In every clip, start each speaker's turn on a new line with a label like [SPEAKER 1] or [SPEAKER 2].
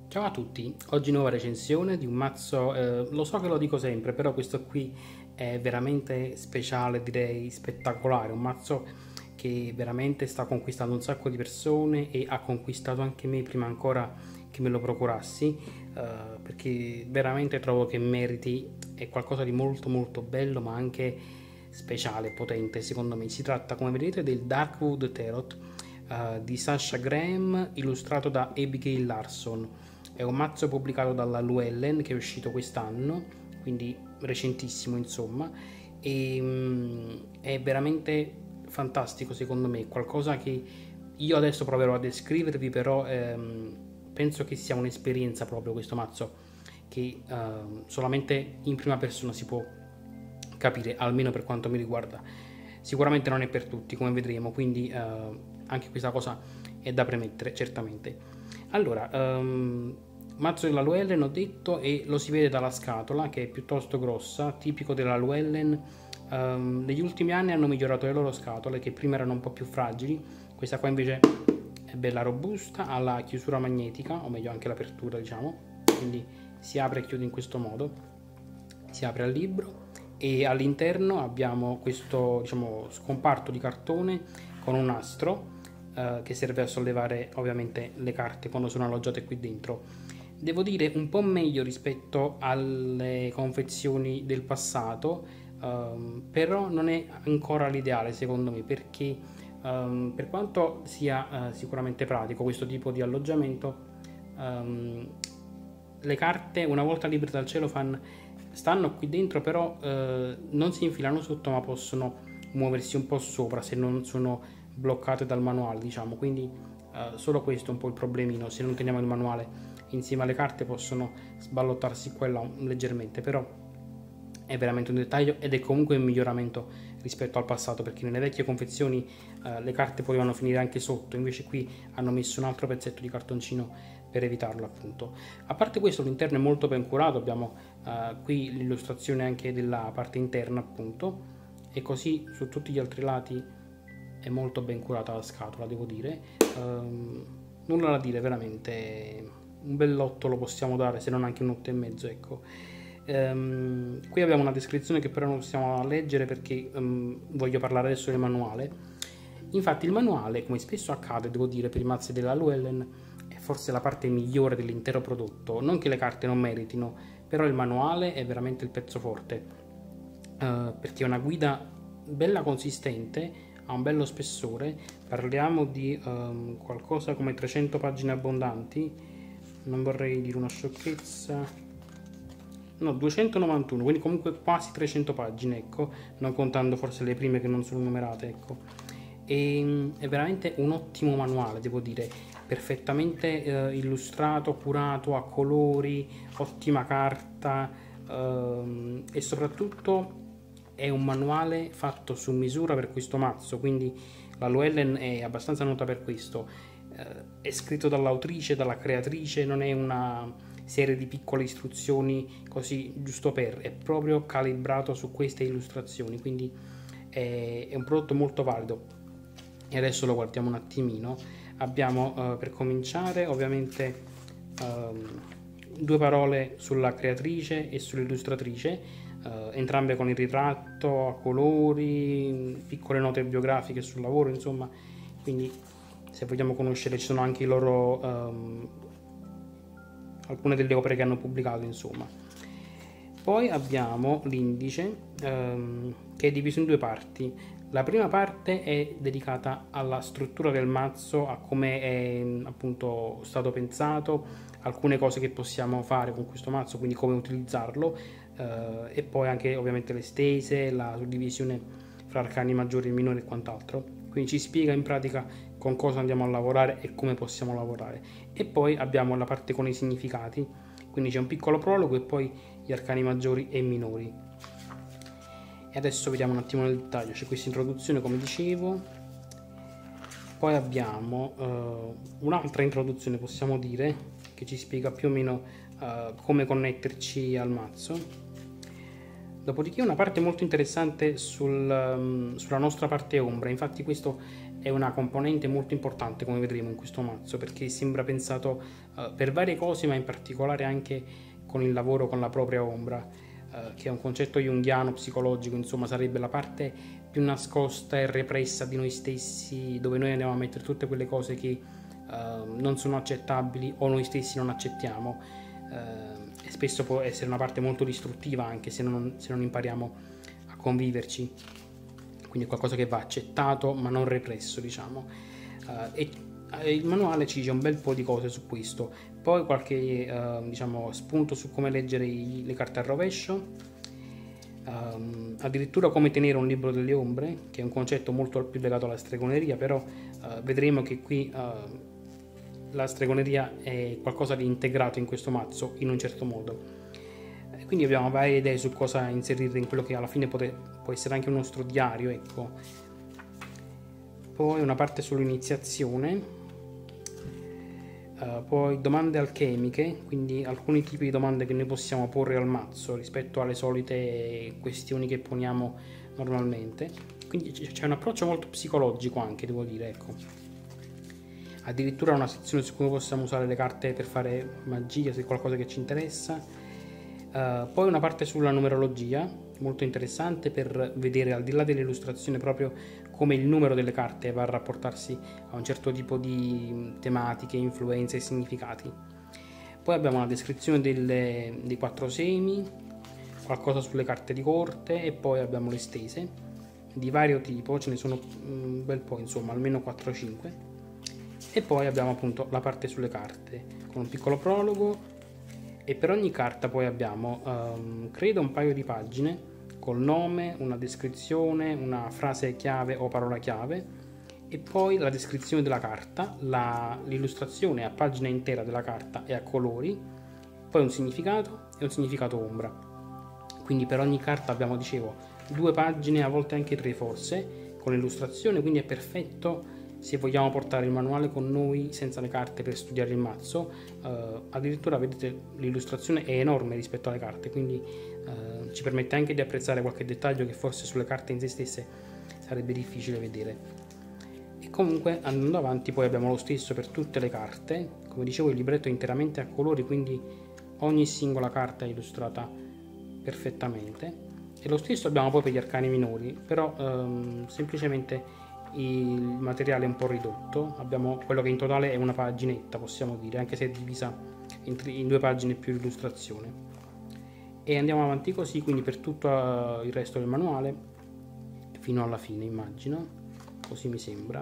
[SPEAKER 1] Ciao a tutti, oggi nuova recensione di un mazzo, lo so che lo dico sempre, però questo qui è veramente speciale, direi spettacolare, un mazzo che veramente sta conquistando un sacco di persone e ha conquistato anche me prima ancora che me lo procurassi, perché veramente trovo che meriti, è qualcosa di molto molto bello ma anche speciale, potente secondo me. Si tratta, come vedete, del Darkwood Tarot di Sasha Graham, illustrato da Abigail Larson. È un mazzo pubblicato dalla Llewellyn che è uscito quest'anno, quindi recentissimo insomma, e è veramente fantastico secondo me, qualcosa che io adesso proverò a descrivervi, però penso che sia un'esperienza proprio questo mazzo, che solamente in prima persona si può capire, almeno per quanto mi riguarda. Sicuramente non è per tutti, come vedremo, quindi anche questa cosa è da premettere, certamente. Allora, mazzo della Llewellyn ho detto, e lo si vede dalla scatola che è piuttosto grossa, tipico della Llewellyn. Negli ultimi anni hanno migliorato le loro scatole, che prima erano un po' più fragili. Questa qua invece è bella robusta, ha la chiusura magnetica, o meglio anche l'apertura, diciamo, quindi si apre e chiude in questo modo, si apre al libro, e all'interno abbiamo questo, diciamo, scomparto di cartone con un nastro che serve a sollevare ovviamente le carte quando sono alloggiate qui dentro. Devo dire un po' meglio rispetto alle confezioni del passato, però non è ancora l'ideale secondo me, perché per quanto sia sicuramente pratico questo tipo di alloggiamento, le carte, una volta libere dal cellophane, stanno qui dentro, però non si infilano sotto, ma possono muoversi un po' sopra se non sono bloccate dal manuale, diciamo. Quindi solo questo è un po' il problemino. Se non teniamo il manuale insieme alle carte possono sballottarsi qua e là leggermente, però è veramente un dettaglio ed è comunque un miglioramento rispetto al passato, perché nelle vecchie confezioni le carte potevano finire anche sotto, invece qui hanno messo un altro pezzetto di cartoncino per evitarlo, appunto. A parte questo, l'interno è molto ben curato, abbiamo qui l'illustrazione anche della parte interna, appunto, e così su tutti gli altri lati è molto ben curata la scatola, devo dire. Nulla da dire, veramente un bell'8 lo possiamo dare, se non anche un 8,5, ecco. Qui abbiamo una descrizione che però non possiamo leggere perché voglio parlare adesso del manuale. Infatti il manuale, come spesso accade, devo dire, per i mazzi della Llewellyn, è forse la parte migliore dell'intero prodotto. Non che le carte non meritino, però il manuale è veramente il pezzo forte, perché è una guida bella consistente, ha un bello spessore. Parliamo di qualcosa come 300 pagine abbondanti, non vorrei dire una sciocchezza, no, 291, quindi comunque quasi 300 pagine, ecco, non contando forse le prime che non sono numerate, ecco. E è veramente un ottimo manuale, devo dire, perfettamente illustrato, curato, a colori, ottima carta, e soprattutto è un manuale fatto su misura per questo mazzo, quindi la Llewellyn è abbastanza nota per questo. È scritto dall'autrice, dalla creatrice, non è una serie di piccole istruzioni così giusto per, è proprio calibrato su queste illustrazioni, quindi è un prodotto molto valido. E adesso lo guardiamo un attimino. Abbiamo per cominciare ovviamente due parole sulla creatrice e sull'illustratrice, entrambe con il ritratto a colori, piccole note biografiche sul lavoro, insomma, quindi se vogliamo conoscere ci sono anche i loro alcune delle opere che hanno pubblicato, insomma. Poi abbiamo l'indice che è diviso in due parti. La prima parte è dedicata alla struttura del mazzo, a come è appunto stato pensato, alcune cose che possiamo fare con questo mazzo, quindi come utilizzarlo, e poi anche ovviamente le stese, la suddivisione fra arcani maggiori e minori e quant'altro. Quindi ci spiega in pratica con cosa andiamo a lavorare e come possiamo lavorare. E poi abbiamo la parte con i significati, quindi c'è un piccolo prologo e poi gli arcani maggiori e minori. E adesso vediamo un attimo nel dettaglio. C'è questa introduzione, come dicevo, poi abbiamo un'altra introduzione, possiamo dire, che ci spiega più o meno come connetterci al mazzo. Dopodiché una parte molto interessante sulla nostra parte ombra, infatti questo è una componente molto importante come vedremo in questo mazzo, perché sembra pensato per varie cose, ma in particolare anche con il lavoro con la propria ombra, che è un concetto junghiano, psicologico, insomma sarebbe la parte più nascosta e repressa di noi stessi, dove noi andiamo a mettere tutte quelle cose che non sono accettabili o noi stessi non accettiamo, e spesso può essere una parte molto distruttiva anche se non impariamo a conviverci, quindi è qualcosa che va accettato ma non represso, diciamo. E il manuale ci dice un bel po' di cose su questo, poi qualche diciamo, spunto su come leggere le carte al rovescio, addirittura come tenere un libro delle ombre, che è un concetto molto più legato alla stregoneria, però vedremo che qui la stregoneria è qualcosa di integrato in questo mazzo in un certo modo. Quindi abbiamo varie idee su cosa inserire in quello che alla fine può essere anche un nostro diario, ecco. Poi una parte sull'iniziazione, poi domande alchemiche, quindi alcuni tipi di domande che noi possiamo porre al mazzo rispetto alle solite questioni che poniamo normalmente. Quindi c'è un approccio molto psicologico anche, devo dire, ecco. Addirittura una sezione su come possiamo usare le carte per fare magia, se è qualcosa che ci interessa. Poi una parte sulla numerologia, molto interessante per vedere al di là dell'illustrazione proprio come il numero delle carte va a rapportarsi a un certo tipo di tematiche, influenze e significati. Poi abbiamo una descrizione dei 4 semi, qualcosa sulle carte di corte e poi abbiamo le stese di vario tipo, ce ne sono un bel po', insomma, almeno 4-5. E poi abbiamo appunto la parte sulle carte con un piccolo prologo, e per ogni carta poi abbiamo credo un paio di pagine col nome, una descrizione, una frase chiave o parola chiave, e poi la descrizione della carta, l'illustrazione a pagina intera della carta e a colori, poi un significato e un significato ombra. Quindi per ogni carta abbiamo, dicevo, 2 pagine, a volte anche 3 forse, con l'illustrazione, quindi è perfetto se vogliamo portare il manuale con noi senza le carte per studiare il mazzo. Addirittura vedete l'illustrazione è enorme rispetto alle carte, quindi ci permette anche di apprezzare qualche dettaglio che forse sulle carte in se stesse sarebbe difficile vedere. E comunque andando avanti poi abbiamo lo stesso per tutte le carte. Come dicevo, il libretto è interamente a colori, quindi ogni singola carta è illustrata perfettamente, e lo stesso abbiamo poi per gli arcani minori, però semplicemente il materiale è un po' ridotto, abbiamo quello che in totale è una paginetta, possiamo dire, anche se è divisa in 2 pagine più illustrazione. E andiamo avanti così, quindi per tutto il resto del manuale fino alla fine, immagino, così mi sembra.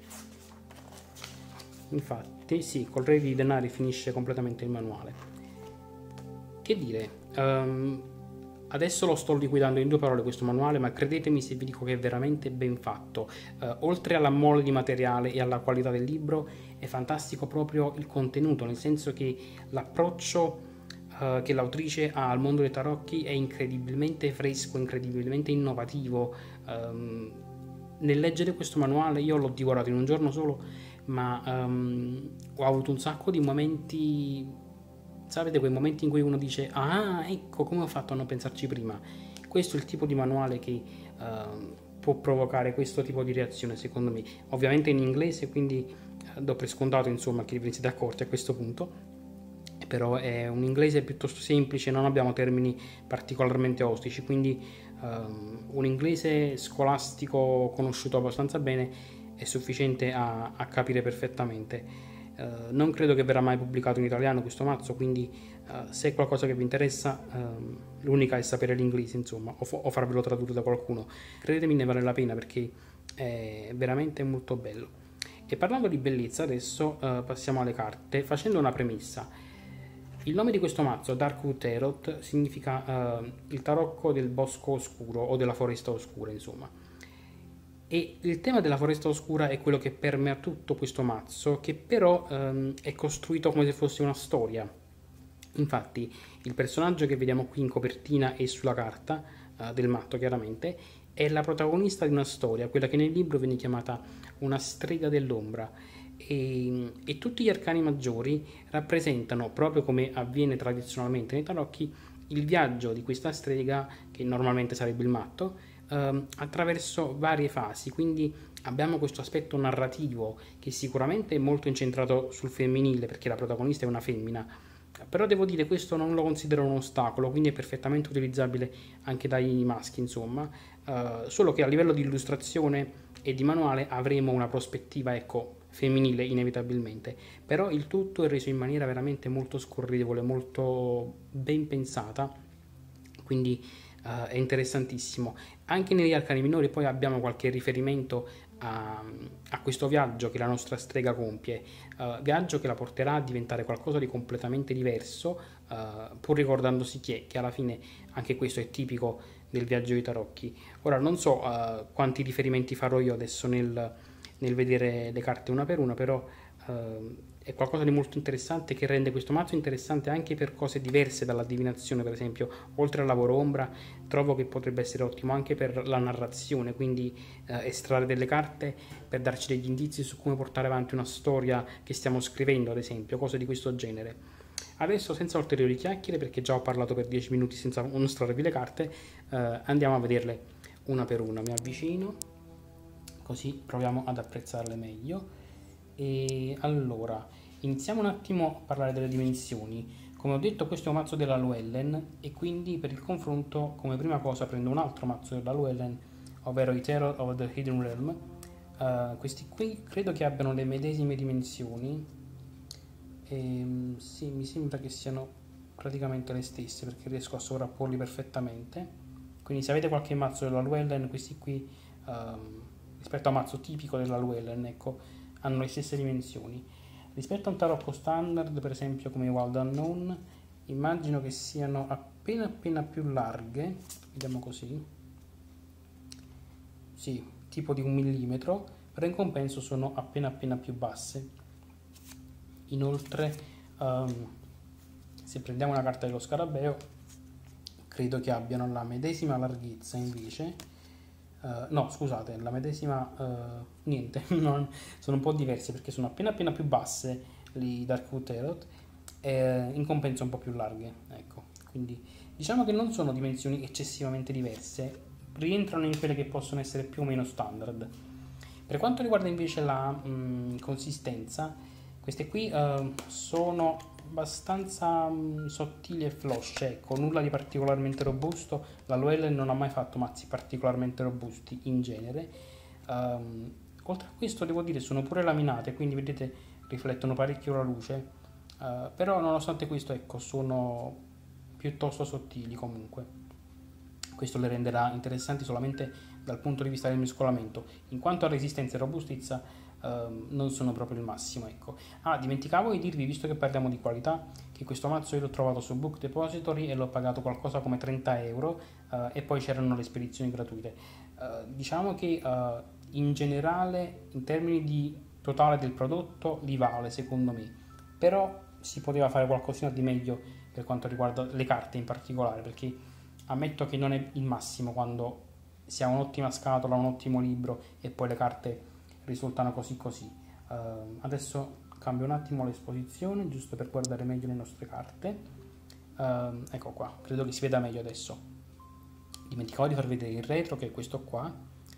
[SPEAKER 1] Infatti sì, col re di denari finisce completamente il manuale. Che dire, adesso lo sto liquidando in 2 parole questo manuale, ma credetemi se vi dico che è veramente ben fatto. Oltre alla mole di materiale e alla qualità del libro, è fantastico proprio il contenuto, nel senso che l'approccio che l'autrice ha al mondo dei tarocchi è incredibilmente fresco, incredibilmente innovativo. Nel leggere questo manuale io l'ho divorato in un giorno solo, ma ho avuto un sacco di momenti. Sapete, quei momenti in cui uno dice: ah, ecco come ho fatto a non pensarci prima. Questo è il tipo di manuale che può provocare questo tipo di reazione, secondo me. Ovviamente in inglese, quindi do per scontato, insomma, che vi siete accorti a questo punto. Però è un inglese piuttosto semplice, non abbiamo termini particolarmente ostici, quindi un inglese scolastico conosciuto abbastanza bene è sufficiente a capire perfettamente. Non credo che verrà mai pubblicato in italiano questo mazzo, quindi se è qualcosa che vi interessa, l'unica è sapere l'inglese, insomma, o farvelo tradurre da qualcuno. Credetemi, ne vale la pena perché è veramente molto bello. E parlando di bellezza, adesso passiamo alle carte, facendo una premessa. Il nome di questo mazzo, Darkwood Tarot, significa il tarocco del bosco oscuro o della foresta oscura, insomma. E il tema della foresta oscura è quello che permea tutto questo mazzo, che però è costruito come se fosse una storia. Infatti il personaggio che vediamo qui in copertina e sulla carta del matto, chiaramente, è la protagonista di una storia, quella che nel libro viene chiamata una strega dell'ombra, e tutti gli arcani maggiori rappresentano, proprio come avviene tradizionalmente nei tarocchi, il viaggio di questa strega, che normalmente sarebbe il matto, attraverso varie fasi. Quindi abbiamo questo aspetto narrativo che sicuramente è molto incentrato sul femminile, perché la protagonista è una femmina, però devo dire questo non lo considero un ostacolo, quindi è perfettamente utilizzabile anche dai maschi, insomma. Solo che a livello di illustrazione e di manuale avremo una prospettiva, ecco, femminile inevitabilmente, però il tutto è reso in maniera veramente molto scorrevole, molto ben pensata, quindi è interessantissimo. Anche negli arcani minori poi abbiamo qualche riferimento a questo viaggio che la nostra strega compie, viaggio che la porterà a diventare qualcosa di completamente diverso, pur ricordandosi chi è, che alla fine anche questo è tipico del viaggio di Tarocchi. Ora non so quanti riferimenti farò io adesso nel vedere le carte una per una, però è qualcosa di molto interessante che rende questo mazzo interessante anche per cose diverse dalla divinazione, per esempio. Oltre al lavoro ombra, trovo che potrebbe essere ottimo anche per la narrazione, quindi estrarre delle carte per darci degli indizi su come portare avanti una storia che stiamo scrivendo, ad esempio, cose di questo genere. Adesso, senza ulteriori chiacchiere, perché già ho parlato per 10 minuti senza mostrarvi le carte, andiamo a vederle una per una. Mi avvicino, così proviamo ad apprezzarle meglio. E allora, iniziamo un attimo a parlare delle dimensioni. Come ho detto, questo è un mazzo della Llewellyn e quindi per il confronto, come prima cosa, prendo un altro mazzo della Llewellyn, ovvero i Terror of the Hidden Realm. Questi qui credo che abbiano le medesime dimensioni. Sì, mi sembra che siano praticamente le stesse perché riesco a sovrapporli perfettamente. Quindi se avete qualche mazzo della Llewellyn, questi qui rispetto a un mazzo tipico della Llewellyn, ecco, hanno le stesse dimensioni. Rispetto a un tarocco standard, per esempio come Wild Unknown, immagino che siano appena più larghe, vediamo così, sì, tipo di 1 millimetro, però in compenso sono appena più basse. Inoltre, se prendiamo una carta dello scarabeo, credo che abbiano la medesima larghezza invece. No, scusate, la medesima, niente, sono un po' diverse perché sono appena più basse le Darkwood Tarot e in compenso un po' più larghe, ecco. Quindi diciamo che non sono dimensioni eccessivamente diverse, rientrano in quelle che possono essere più o meno standard. Per quanto riguarda invece la consistenza, queste qui sono abbastanza sottili e flosce, ecco, nulla di particolarmente robusto. La Llewellyn non ha mai fatto mazzi particolarmente robusti in genere. Oltre a questo devo dire sono pure laminate, quindi vedete riflettono parecchio la luce, però nonostante questo, ecco, sono piuttosto sottili comunque. Questo le renderà interessanti solamente dal punto di vista del mescolamento. In quanto a resistenza e robustezza non sono proprio il massimo, ecco. Dimenticavo di dirvi, visto che parliamo di qualità, che questo mazzo io l'ho trovato su Book Depository e l'ho pagato qualcosa come 30 euro e poi c'erano le spedizioni gratuite. Diciamo che in generale, in termini di totale del prodotto, li vale secondo me, però si poteva fare qualcosina di meglio per quanto riguarda le carte in particolare, perché ammetto che non è il massimo quando si ha un'ottima scatola, un ottimo libro e poi le carte risultano così. Adesso cambio un attimo l'esposizione giusto per guardare meglio le nostre carte. Ecco qua, credo che si veda meglio adesso. Dimenticavo di far vedere il retro, che è questo qua,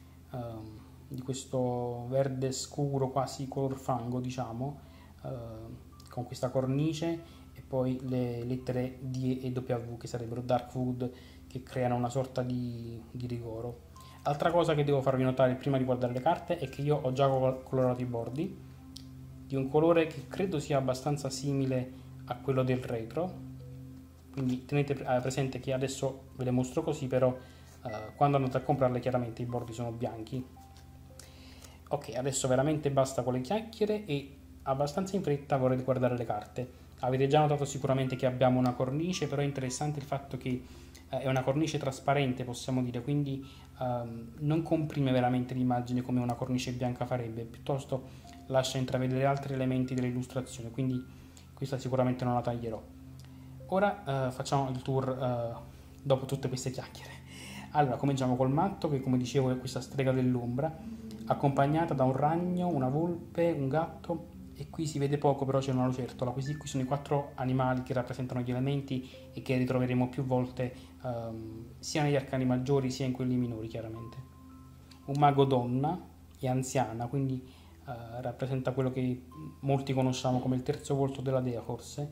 [SPEAKER 1] di questo verde scuro quasi color fango, diciamo, con questa cornice e poi le lettere D e W che sarebbero Darkwood, che creano una sorta di rigoro. Altra cosa che devo farvi notare prima di guardare le carte è che io ho già colorato i bordi di un colore che credo sia abbastanza simile a quello del retro, quindi tenete presente che adesso ve le mostro così, però quando andate a comprarle chiaramente i bordi sono bianchi. Ok, adesso veramente basta con le chiacchiere e abbastanza in fretta vorrei guardare le carte. Avete già notato sicuramente che abbiamo una cornice, però è interessante il fatto che è una cornice trasparente, possiamo dire, quindi non comprime veramente l'immagine come una cornice bianca farebbe, piuttosto lascia intravedere altri elementi dell'illustrazione, quindi questa sicuramente non la taglierò. Ora facciamo il tour dopo tutte queste chiacchiere. Allora, cominciamo col matto, che come dicevo è questa strega dell'ombra, accompagnata da un ragno, una volpe, un gatto e qui si vede poco, però c'è una lucertola. Questi qui sono i 4 animali che rappresentano gli elementi e che ritroveremo più volte sia negli arcani maggiori sia in quelli minori, chiaramente. Un mago donna e anziana, quindi rappresenta quello che molti conosciamo come il terzo volto della dea, forse.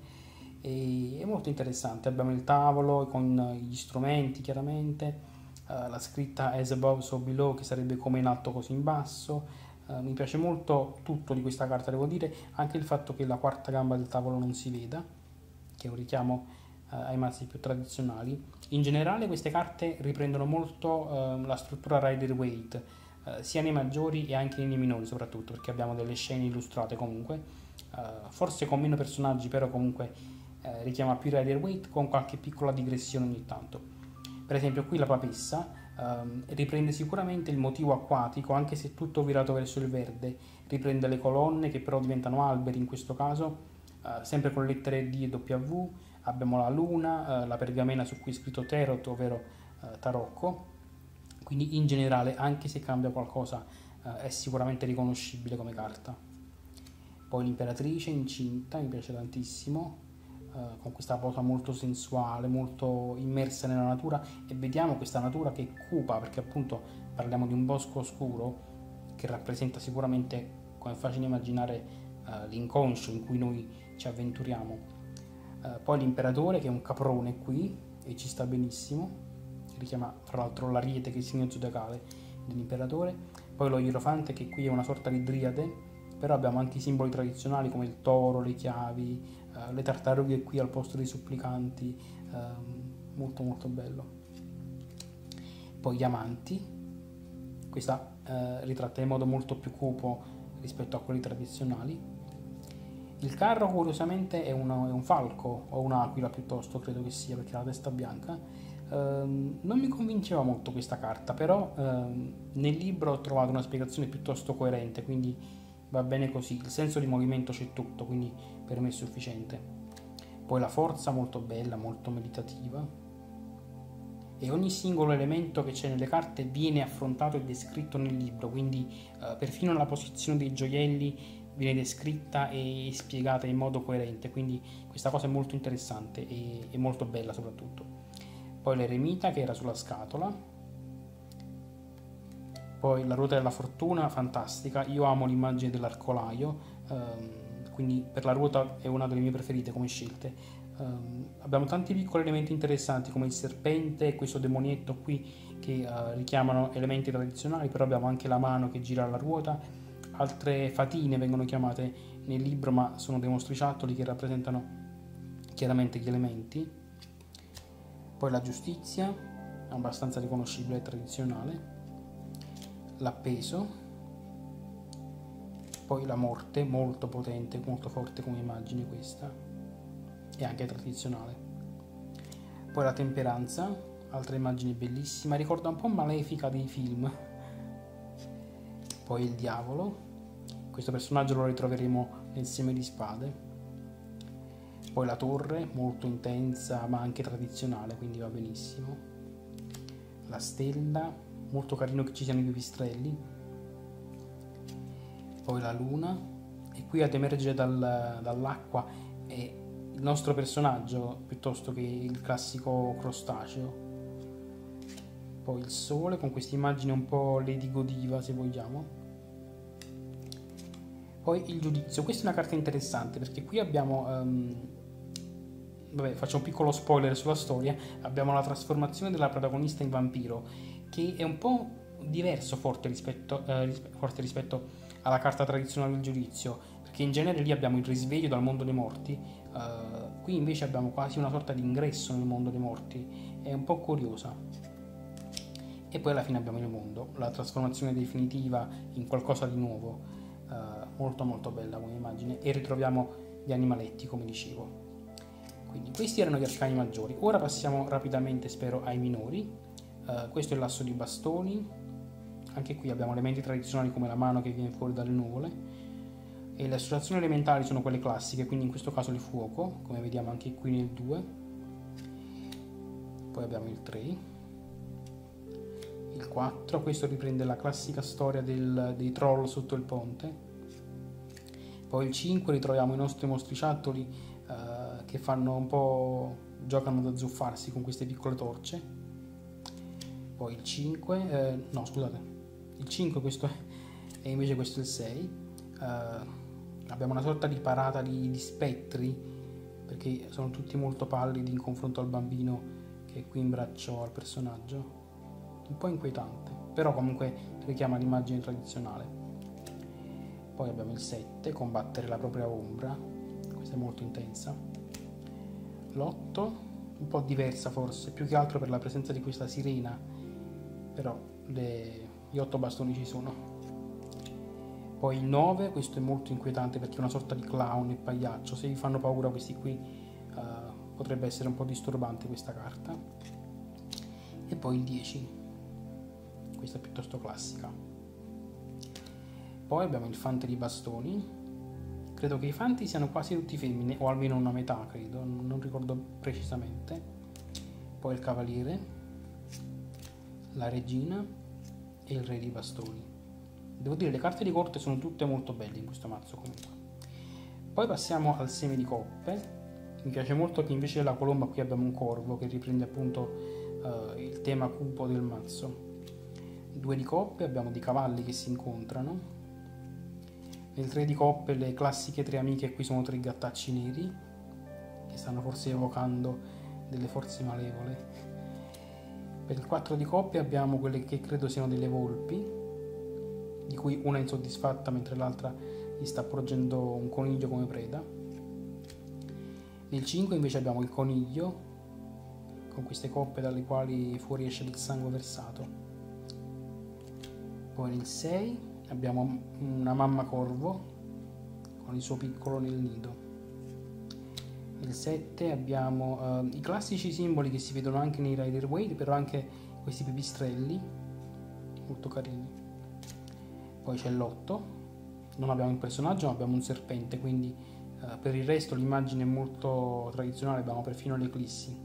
[SPEAKER 1] E è molto interessante. Abbiamo il tavolo con gli strumenti, chiaramente, la scritta as above so below, che sarebbe come in alto così in basso. Mi piace molto tutto di questa carta, devo dire, anche il fatto che la quarta gamba del tavolo non si veda, che è un richiamo ai mazzi più tradizionali. In generale queste carte riprendono molto la struttura Rider-Waite, sia nei maggiori e anche nei minori soprattutto, perché abbiamo delle scene illustrate comunque, forse con meno personaggi, però comunque richiama più Rider-Waite con qualche piccola digressione ogni tanto. Per esempio qui la papessa riprende sicuramente il motivo acquatico, anche se tutto virato verso il verde, riprende le colonne che però diventano alberi in questo caso, sempre con le lettere D e W. Abbiamo la luna, la pergamena su cui è scritto Tarot, ovvero tarocco, quindi in generale anche se cambia qualcosa è sicuramente riconoscibile come carta. Poi l'imperatrice incinta, mi piace tantissimo, con questa posa molto sensuale, molto immersa nella natura, e vediamo questa natura che è cupa, perché appunto parliamo di un bosco oscuro che rappresenta sicuramente, come è facile immaginare, l'inconscio in cui noi ci avventuriamo. Poi l'imperatore, che è un caprone qui e ci sta benissimo, richiama tra l'altro l'ariete, che è il segno zodiacale dell'imperatore. Poi lo ierofante, che qui è una sorta di driade, però abbiamo anche i simboli tradizionali come il toro, le chiavi, le tartarughe qui al posto dei supplicanti, molto molto bello. Poi gli amanti, questa ritratta in modo molto più cupo rispetto a quelli tradizionali. Il carro curiosamente è un falco o un'aquila piuttosto, credo che sia, perché ha la testa bianca. Non mi convinceva molto questa carta, però nel libro ho trovato una spiegazione piuttosto coerente, quindi va bene così. Il senso di movimento c'è tutto, quindi per me è sufficiente. Poi la forza, molto bella, molto meditativa, e ogni singolo elemento che c'è nelle carte viene affrontato e descritto nel libro, quindi perfino la posizione dei gioielli viene descritta e spiegata in modo coerente, quindi questa cosa è molto interessante e molto bella soprattutto. Poi l'eremita, che era sulla scatola. Poi la ruota della fortuna, fantastica, io amo l'immagine dell'arcolaio, quindi per la ruota è una delle mie preferite come scelte. Abbiamo tanti piccoli elementi interessanti come il serpente e questo demonietto qui che richiamano elementi tradizionali, però abbiamo anche la mano che gira alla ruota. Altre fatine vengono chiamate nel libro, ma sono dei mostriciattoli che rappresentano chiaramente gli elementi. Poi la giustizia, abbastanza riconoscibile e tradizionale. L'appeso. Poi la morte, molto potente, molto forte come immagine questa, e anche tradizionale. Poi la temperanza, altra immagine bellissima, ricorda un po' Malefica dei film. Poi il diavolo, questo personaggio lo ritroveremo nel Seme di Spade. Poi la torre, molto intensa ma anche tradizionale, quindi va benissimo. La stella, molto carino che ci siano i pipistrelli. Poi la luna, e qui ad emergere dall'acqua è il nostro personaggio piuttosto che il classico crostaceo. Poi il sole con questa immagine un po' Lady Godiva, se vogliamo. Poi il giudizio, questa è una carta interessante perché qui abbiamo, faccio un piccolo spoiler sulla storia, abbiamo la trasformazione della protagonista in vampiro, che è un po' diverso forte rispetto alla carta tradizionale del giudizio, perché in genere lì abbiamo il risveglio dal mondo dei morti, qui invece abbiamo quasi una sorta di ingresso nel mondo dei morti, è un po' curiosa. E poi alla fine abbiamo il mondo, la trasformazione definitiva in qualcosa di nuovo, molto molto bella come immagine, e ritroviamo gli animaletti come dicevo. Quindi questi erano gli arcani maggiori. Ora passiamo rapidamente, spero, ai minori. Questo è l'asso di bastoni, anche qui abbiamo elementi tradizionali come la mano che viene fuori dalle nuvole, e le associazioni elementali sono quelle classiche, quindi in questo caso il fuoco, come vediamo anche qui nel 2. Poi abbiamo il 3, il 4, questo riprende la classica storia dei troll sotto il ponte. Poi il 5 ritroviamo i nostri mostriciattoli che fanno un po', giocano ad azzuffarsi con queste piccole torce. Poi il 5, no scusate, il 5 questo è, e invece questo è il 6. Abbiamo una sorta di parata di spettri, perché sono tutti molto pallidi in confronto al bambino che è qui in braccio al personaggio. Un po' inquietante, però comunque richiama l'immagine tradizionale. Poi abbiamo il 7, combattere la propria ombra, questa è molto intensa. L'8, un po' diversa forse, più che altro per la presenza di questa sirena, però gli 8 bastoni ci sono. Poi il 9, questo è molto inquietante perché è una sorta di clown e pagliaccio, se vi fanno paura questi qui potrebbe essere un po' disturbante questa carta. E poi il 10, questa è piuttosto classica. Poi abbiamo il fante di bastoni, credo che i fanti siano quasi tutti femmine, o almeno una metà credo, non ricordo precisamente. Poi il cavaliere, la regina e il re di bastoni. Devo dire, le carte di corte sono tutte molto belle in questo mazzo comunque. Poi passiamo al seme di coppe. Mi piace molto che invece della colomba qui abbiamo un corvo che riprende appunto il tema cupo del mazzo. 2 di coppe, abbiamo dei cavalli che si incontrano. Nel 3 di coppe le classiche 3 amiche, qui sono 3 gattacci neri che stanno forse evocando delle forze malevole. Per il 4 di coppe abbiamo quelle che credo siano delle volpi, di cui una è insoddisfatta mentre l'altra gli sta porgendo un coniglio come preda. Nel 5 invece abbiamo il coniglio con queste coppe dalle quali fuoriesce del sangue versato. Poi nel 6 abbiamo una mamma corvo con il suo piccolo nel nido. Nel 7 abbiamo i classici simboli che si vedono anche nei Rider Waite, però anche questi pipistrelli molto carini. Poi c'è l'8, non abbiamo il personaggio ma abbiamo un serpente, quindi per il resto l'immagine è molto tradizionale, abbiamo perfino l'eclissi.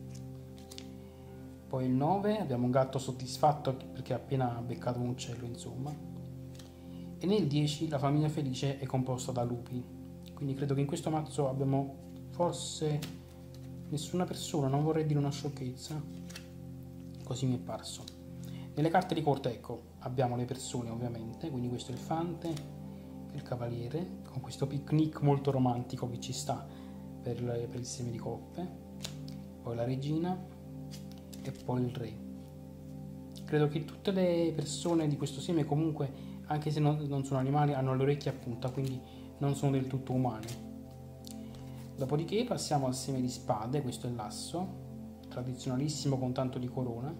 [SPEAKER 1] Poi il 9 abbiamo un gatto soddisfatto perché ha appena beccato un uccello, insomma. E nel 10 la famiglia felice è composta da lupi, quindi credo che in questo mazzo abbiamo forse nessuna persona, non vorrei dire una sciocchezza, così mi è parso. Nelle carte di corte, ecco, abbiamo le persone ovviamente, quindi questo è il fante, il cavaliere, con questo picnic molto romantico che ci sta per il seme di coppe, poi la regina e poi il re. Credo che tutte le persone di questo seme comunque, anche se non sono animali, hanno le orecchie a punta, quindi non sono del tutto umane. Dopodiché passiamo al seme di spade, questo è l'asso, tradizionalissimo con tanto di corona.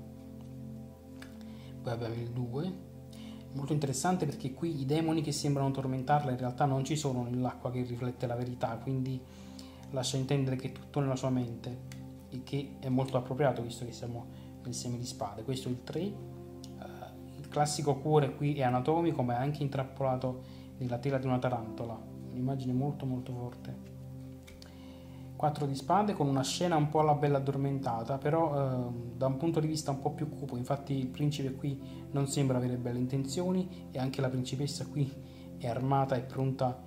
[SPEAKER 1] Poi abbiamo il 2, molto interessante perché qui i demoni che sembrano tormentarla in realtà non ci sono nell'acqua che riflette la verità, quindi lascia intendere che è tutto nella sua mente, il che è molto appropriato visto che siamo nel seme di spade. Questo è il 3, il classico cuore qui è anatomico ma è anche intrappolato nella tela di una tarantola, un'immagine molto molto forte. 4 di spade con una scena un po' alla Bella Addormentata, però da un punto di vista un po' più cupo, infatti il principe qui non sembra avere belle intenzioni e anche la principessa qui è armata e pronta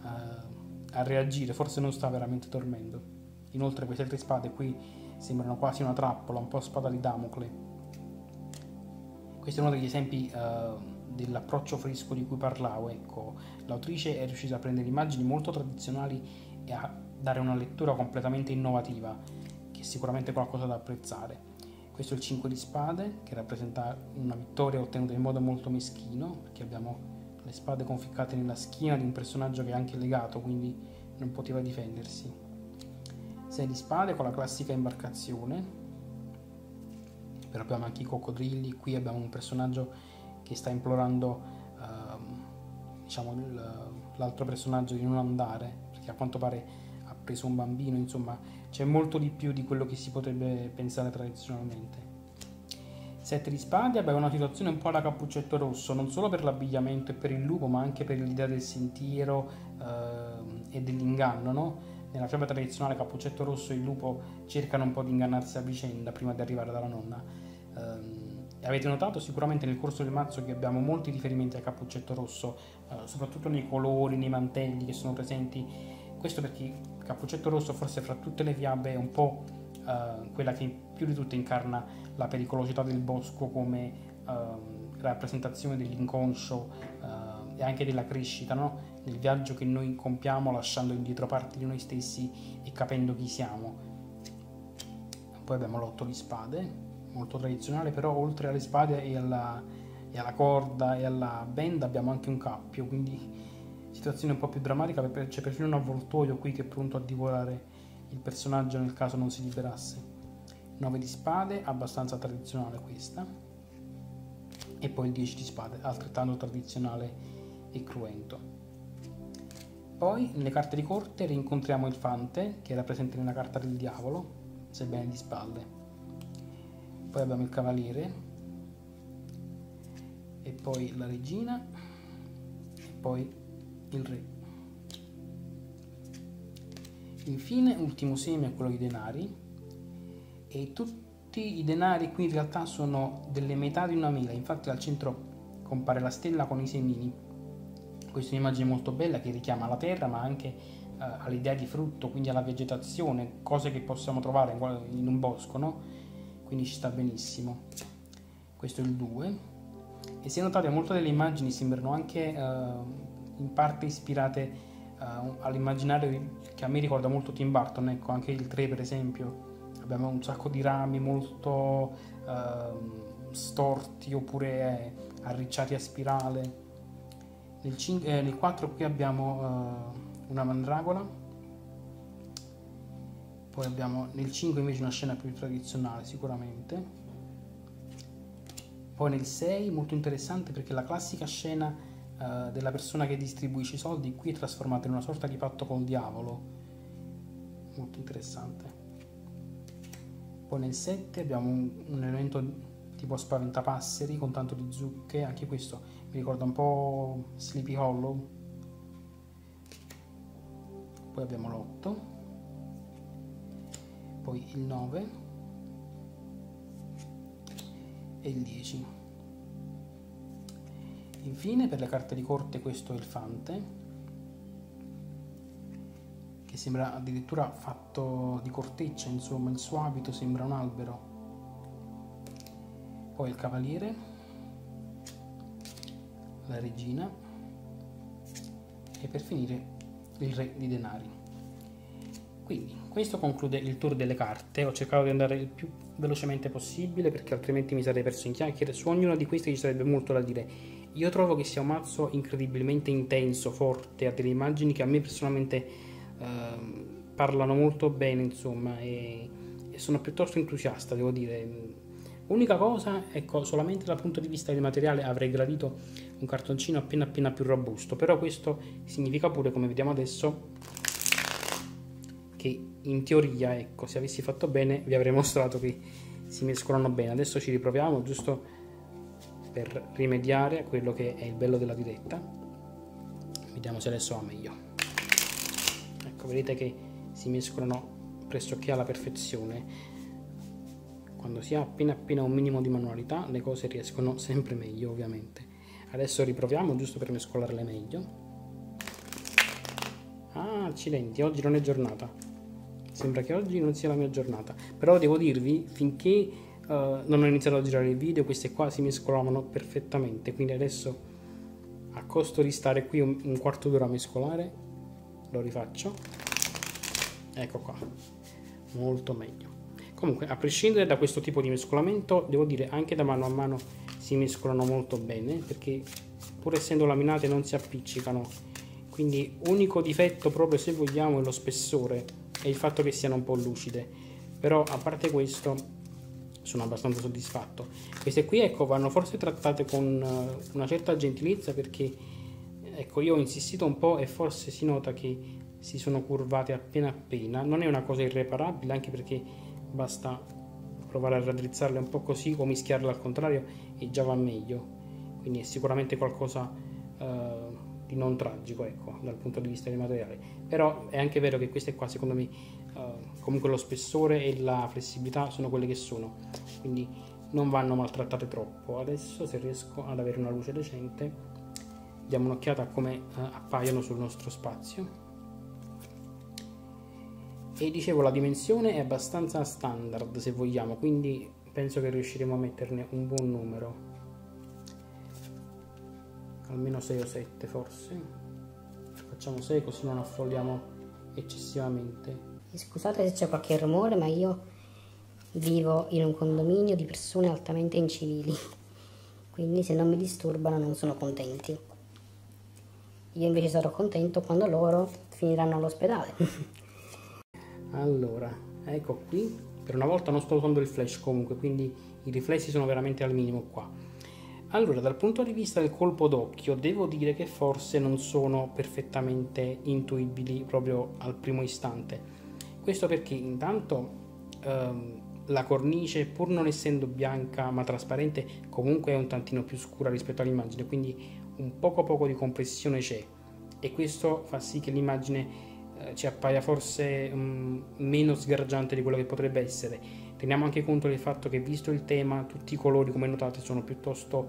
[SPEAKER 1] a reagire, forse non sta veramente dormendo. Inoltre queste 3 spade qui sembrano quasi una trappola, un po' spada di Damocle. Questo è uno degli esempi dell'approccio fresco di cui parlavo, ecco, l'autrice è riuscita a prendere immagini molto tradizionali e a dare una lettura completamente innovativa, che è sicuramente qualcosa da apprezzare. Questo è il 5 di spade, che rappresenta una vittoria ottenuta in modo molto meschino, perché abbiamo le spade conficcate nella schiena di un personaggio che è anche legato, quindi non poteva difendersi. 6 di spade con la classica imbarcazione, però abbiamo anche i coccodrilli, qui abbiamo un personaggio che sta implorando diciamo l'altro personaggio di non andare, perché a quanto pare preso un bambino, insomma c'è molto di più di quello che si potrebbe pensare tradizionalmente. 7 di spade, abbiamo una situazione un po' alla Cappuccetto Rosso, non solo per l'abbigliamento e per il lupo ma anche per l'idea del sentiero e dell'inganno, no? Nella fiaba tradizionale Cappuccetto Rosso e il lupo cercano un po' di ingannarsi a vicenda prima di arrivare dalla nonna, avete notato sicuramente nel corso del mazzo che abbiamo molti riferimenti al cappuccetto rosso, soprattutto nei colori, nei mantelli che sono presenti. Questo perché il cappuccetto rosso forse fra tutte le fiabe è un po' quella che più di tutte incarna la pericolosità del bosco come rappresentazione dell'inconscio e anche della crescita, no? Nel viaggio che noi compiamo lasciando indietro parti di noi stessi e capendo chi siamo. Poi abbiamo l'otto di spade, molto tradizionale, però oltre alle spade e alla corda e alla benda abbiamo anche un cappio, quindi situazione un po' più drammatica, c'è perfino un avvoltoio qui che è pronto a divorare il personaggio nel caso non si liberasse. 9 di spade, abbastanza tradizionale questa, e poi il 10 di spade, altrettanto tradizionale e cruento. Poi nelle carte di corte rincontriamo il fante, che era presente nella carta del diavolo, sebbene di spalle. Poi abbiamo il cavaliere, e poi la regina, e poi il re. Infine, ultimo seme è quello dei denari, e tutti i denari qui in realtà sono delle metà di una mela, infatti al centro compare la stella con i semini. Questa è un'immagine molto bella che richiama la terra, ma anche all'idea di frutto, quindi alla vegetazione, cose che possiamo trovare in un bosco, no? Quindi ci sta benissimo. Questo è il 2. E se notate, molte delle immagini sembrano anche in parte ispirate all'immaginario che a me ricorda molto Tim Burton, ecco, anche il 3 per esempio. Abbiamo un sacco di rami molto storti oppure arricciati a spirale. Nel 4 qui abbiamo una mandragola, poi abbiamo nel 5 invece una scena più tradizionale sicuramente, poi nel 6 molto interessante perché la classica scena della persona che distribuisce i soldi qui è trasformata in una sorta di patto col diavolo, molto interessante. Poi nel 7 abbiamo un elemento tipo spaventapasseri con tanto di zucche, anche questo mi ricorda un po' Sleepy Hollow. Poi abbiamo l'8, poi il 9 e il 10. Infine per le carte di corte questo è il fante, che sembra addirittura fatto di corteccia, insomma il suo abito sembra un albero. Poi il cavaliere, la regina e per finire il re di denari. Quindi questo conclude il tour delle carte. Ho cercato di andare il più velocemente possibile perché altrimenti mi sarei perso in chiacchiere. Su ognuna di queste ci sarebbe molto da dire. Io trovo che sia un mazzo incredibilmente intenso, forte, ha delle immagini che a me personalmente parlano molto bene, insomma, e sono piuttosto entusiasta, devo dire. Unica cosa, ecco, solamente dal punto di vista del materiale avrei gradito un cartoncino appena più robusto, però questo significa pure, come vediamo adesso, che in teoria, ecco, se avessi fatto bene vi avrei mostrato che si mescolano bene. Adesso ci riproviamo giusto per rimediare a quello che è il bello della diretta. Vediamo se adesso va meglio. Ecco, vedete che si mescolano pressoché alla perfezione. Quando si ha appena un minimo di manualità le cose riescono sempre meglio, ovviamente. Adesso riproviamo giusto per mescolarle meglio. Ah, accidenti, oggi non è giornata. Sembra che oggi non sia la mia giornata. Però devo dirvi, finché non ho iniziato a girare il video, queste qua si mescolavano perfettamente. Quindi adesso, a costo di stare qui un quarto d'ora a mescolare, lo rifaccio. Ecco qua, molto meglio. Comunque, a prescindere da questo tipo di mescolamento, devo dire anche da mano a mano si mescolano molto bene, perché pur essendo laminate non si appiccicano. Quindi unico difetto proprio, se vogliamo, è lo spessore e il fatto che siano un po' lucide. Però a parte questo sono abbastanza soddisfatto. Queste qui, ecco, vanno forse trattate con una certa gentilezza, perché ecco, io ho insistito un po' e forse si nota che si sono curvate appena. Non è una cosa irreparabile, anche perché basta provare a raddrizzarle un po' così o mischiarle al contrario e già va meglio. Quindi è sicuramente qualcosa di non tragico, ecco, dal punto di vista del materiale. Però è anche vero che queste qua, secondo me, comunque lo spessore e la flessibilità sono quelle che sono, quindi non vanno maltrattate troppo. Adesso, se riesco ad avere una luce decente, diamo un'occhiata a come appaiono sul nostro spazio. E dicevo, la dimensione è abbastanza standard, se vogliamo, quindi penso che riusciremo a metterne un buon numero, almeno 6 o 7 forse. Facciamo 6 così non affolliamo eccessivamente.
[SPEAKER 2] Scusate se c'è qualche rumore, ma io vivo in un condominio di persone altamente incivili, quindi se non mi disturbano non sono contenti. Io invece sarò contento quando loro finiranno all'ospedale.
[SPEAKER 1] Allora, ecco qui, per una volta non sto usando il flash comunque, quindi i riflessi sono veramente al minimo qua. Allora, dal punto di vista del colpo d'occhio, devo dire che forse non sono perfettamente intuibili proprio al primo istante. Questo perché intanto la cornice, pur non essendo bianca ma trasparente, comunque è un tantino più scura rispetto all'immagine, quindi un poco di compressione c'è, e questo fa sì che l'immagine ci appaia forse meno sgargiante di quello che potrebbe essere. Teniamo anche conto del fatto che, visto il tema, tutti i colori, come notate, sono piuttosto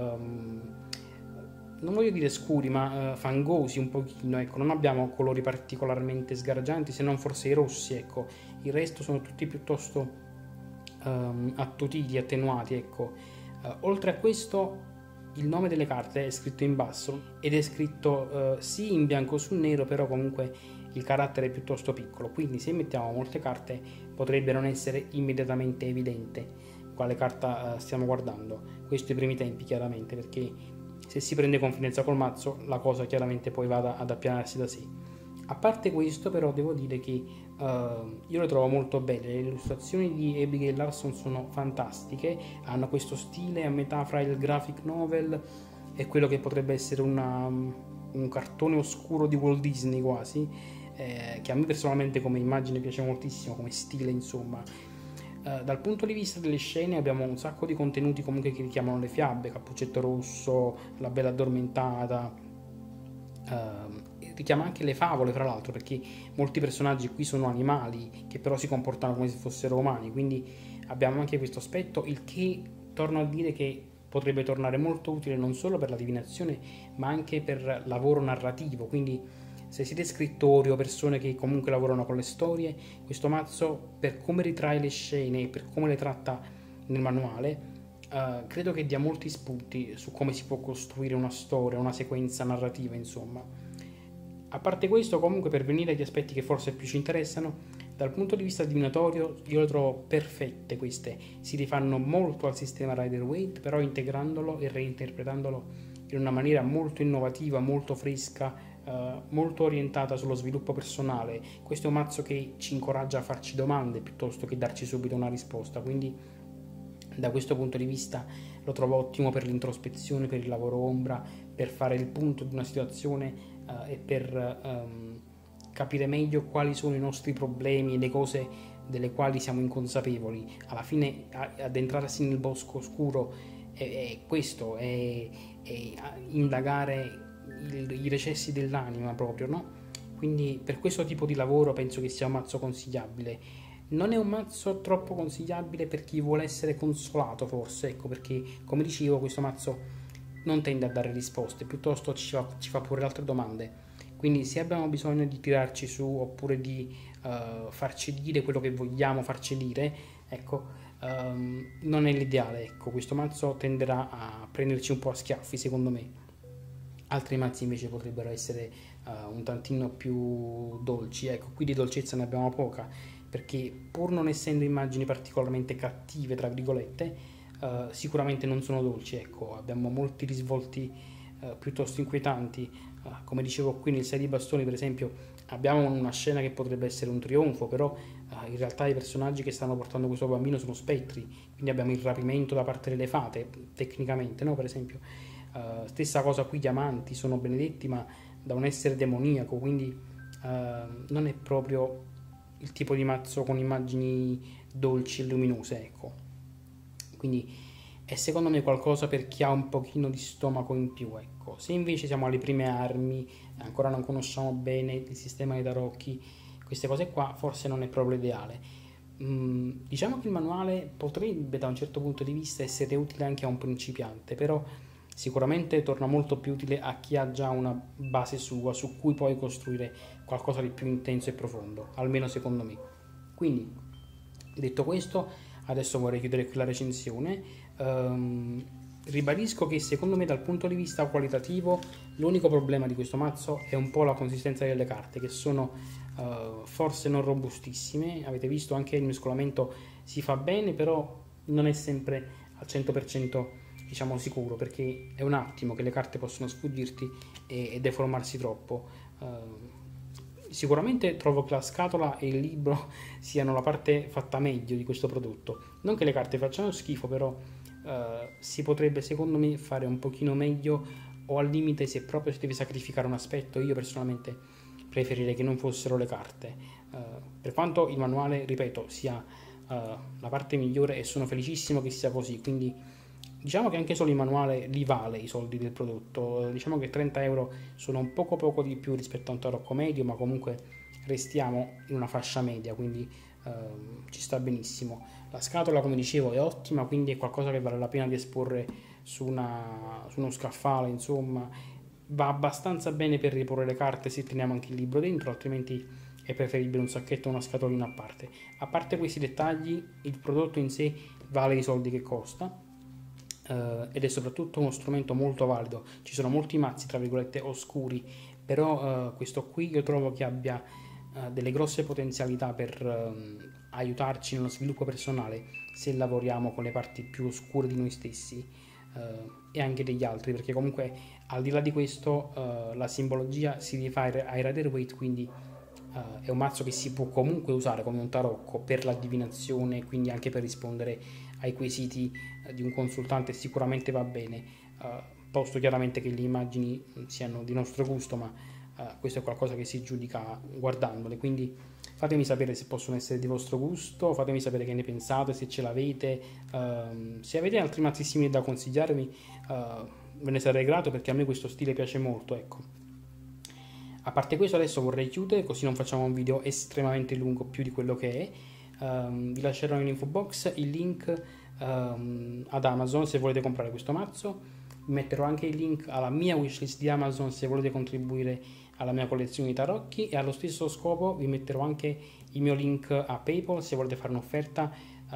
[SPEAKER 1] non voglio dire scuri, ma fangosi un pochino, ecco. Non abbiamo colori particolarmente sgargianti, se non forse i rossi, ecco. Il resto sono tutti piuttosto attutiti, attenuati, ecco. Oltre a questo, il nome delle carte è scritto in basso ed è scritto sì in bianco su nero, però comunque il carattere è piuttosto piccolo, quindi se mettiamo molte carte potrebbe non essere immediatamente evidente quale carta stiamo guardando. Questo ai primi tempi, chiaramente, perché se si prende confidenza col mazzo la cosa chiaramente poi vada ad appianarsi da sé. A parte questo, però, devo dire che io le trovo molto belle. Le illustrazioni di Abigail Larson sono fantastiche, hanno questo stile a metà fra il graphic novel e quello che potrebbe essere un cartone oscuro di Walt Disney quasi, che a me personalmente come immagine piace moltissimo, come stile, insomma. Dal punto di vista delle scene abbiamo un sacco di contenuti comunque che richiamano le fiabe, Cappuccetto Rosso, La Bella Addormentata, richiama anche le favole, fra l'altro, perché molti personaggi qui sono animali che però si comportano come se fossero umani, quindi abbiamo anche questo aspetto, il che torno a dire che potrebbe tornare molto utile non solo per la divinazione ma anche per lavoro narrativo. Quindi se siete scrittori o persone che comunque lavorano con le storie, questo mazzo, per come ritrae le scene e per come le tratta nel manuale, credo che dia molti spunti su come si può costruire una storia, una sequenza narrativa, insomma. A parte questo, comunque, per venire agli aspetti che forse più ci interessano, dal punto di vista divinatorio io le trovo perfette queste, si rifanno molto al sistema Rider-Waite, però integrandolo e reinterpretandolo in una maniera molto innovativa, molto fresca, molto orientata sullo sviluppo personale. Questo è un mazzo che ci incoraggia a farci domande piuttosto che darci subito una risposta, quindi da questo punto di vista lo trovo ottimo per l'introspezione, per il lavoro ombra, per fare il punto di una situazione e per capire meglio quali sono i nostri problemi e le cose delle quali siamo inconsapevoli. Alla fine addentrarsi nel bosco oscuro è questo, è indagare i recessi dell'anima proprio, no? Quindi per questo tipo di lavoro penso che sia un mazzo consigliabile. Non è un mazzo troppo consigliabile per chi vuole essere consolato, forse, ecco, perché come dicevo questo mazzo non tende a dare risposte, piuttosto ci fa porre altre domande. Quindi se abbiamo bisogno di tirarci su oppure di farci dire quello che vogliamo farci dire, ecco, non è l'ideale, ecco. Questo mazzo tenderà a prenderci un po' a schiaffi, secondo me. Altri mazzi invece potrebbero essere un tantino più dolci, ecco. Qui di dolcezza ne abbiamo poca, perché pur non essendo immagini particolarmente cattive, tra virgolette, sicuramente non sono dolci, ecco. Abbiamo molti risvolti piuttosto inquietanti, come dicevo qui nel 6 di bastoni, per esempio, abbiamo una scena che potrebbe essere un trionfo, però in realtà i personaggi che stanno portando questo bambino sono spettri, quindi abbiamo il rapimento da parte delle fate, tecnicamente, no? Per esempio, stessa cosa qui, gli amanti sono benedetti ma da un essere demoniaco, quindi non è proprio il tipo di mazzo con immagini dolci e luminose, ecco. Quindi è secondo me qualcosa per chi ha un pochino di stomaco in più, ecco. Se invece siamo alle prime armi, ancora non conosciamo bene il sistema dei tarocchi, queste cose qua, forse non è proprio ideale. Diciamo che il manuale potrebbe da un certo punto di vista essere utile anche a un principiante, però sicuramente torna molto più utile a chi ha già una base sua su cui poi costruire qualcosa di più intenso e profondo, almeno secondo me. Quindi, detto questo, adesso vorrei chiudere qui la recensione. Ribadisco che secondo me dal punto di vista qualitativo l'unico problema di questo mazzo è un po' la consistenza delle carte, che sono forse non robustissime. Avete visto anche il mescolamento si fa bene, però non è sempre al 100% diciamo sicuro, perché è un attimo che le carte possono sfuggirti e deformarsi troppo. Sicuramente trovo che la scatola e il libro siano la parte fatta meglio di questo prodotto. Non che le carte facciano schifo, però si potrebbe secondo me fare un pochino meglio, o al limite se proprio si deve sacrificare un aspetto, io personalmente preferirei che non fossero le carte. Per quanto il manuale, ripeto, sia la parte migliore, e sono felicissimo che sia così, quindi diciamo che anche solo il manuale li vale i soldi del prodotto. Diciamo che 30 euro sono un poco di più rispetto a un tarocco medio, ma comunque restiamo in una fascia media, quindi ci sta benissimo. La scatola, come dicevo, è ottima, quindi è qualcosa che vale la pena di esporre su uno scaffale, insomma. Va abbastanza bene per riporre le carte se teniamo anche il libro dentro, altrimenti è preferibile un sacchetto o una scatolina a parte. A parte questi dettagli, il prodotto in sé vale i soldi che costa, ed è soprattutto uno strumento molto valido. Ci sono molti mazzi tra virgolette oscuri, però questo qui io trovo che abbia delle grosse potenzialità per aiutarci nello sviluppo personale se lavoriamo con le parti più oscure di noi stessi, e anche degli altri, perché comunque al di là di questo la simbologia si rifà ai Rider-Waite, quindi è un mazzo che si può comunque usare come un tarocco per la divinazione, quindi anche per rispondere ai quesiti di un consultante sicuramente va bene, posto chiaramente che le immagini siano di nostro gusto, ma questo è qualcosa che si giudica guardandole, quindi fatemi sapere se possono essere di vostro gusto, fatemi sapere che ne pensate, se ce l'avete, se avete altri mazzi simili da consigliarmi, ve ne sarei grato, perché a me questo stile piace molto, ecco. A parte questo adesso vorrei chiudere, così non facciamo un video estremamente lungo più di quello che è. Vi lascerò in info box il link ad Amazon se volete comprare questo mazzo. Vi metterò anche il link alla mia wishlist di Amazon se volete contribuire alla mia collezione di tarocchi, e allo stesso scopo vi metterò anche il mio link a PayPal se volete fare un'offerta,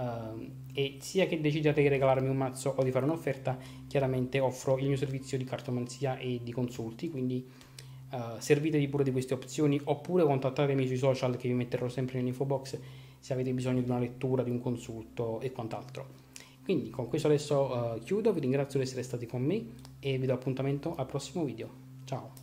[SPEAKER 1] e sia che decidiate di regalarmi un mazzo o di fare un'offerta, chiaramente offro il mio servizio di cartomanzia e di consulti, quindi servitevi pure di queste opzioni, oppure contattatemi sui social che vi metterò sempre nell'info box se avete bisogno di una lettura, di un consulto e quant'altro. Quindi con questo adesso chiudo, vi ringrazio di essere stati con me e vi do appuntamento al prossimo video. Ciao!